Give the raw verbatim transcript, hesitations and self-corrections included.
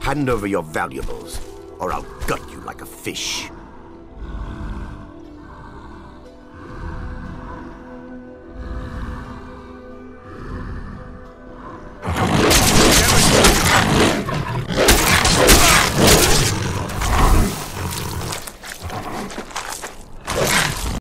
Hand over your valuables, or I'll gut you like a fish.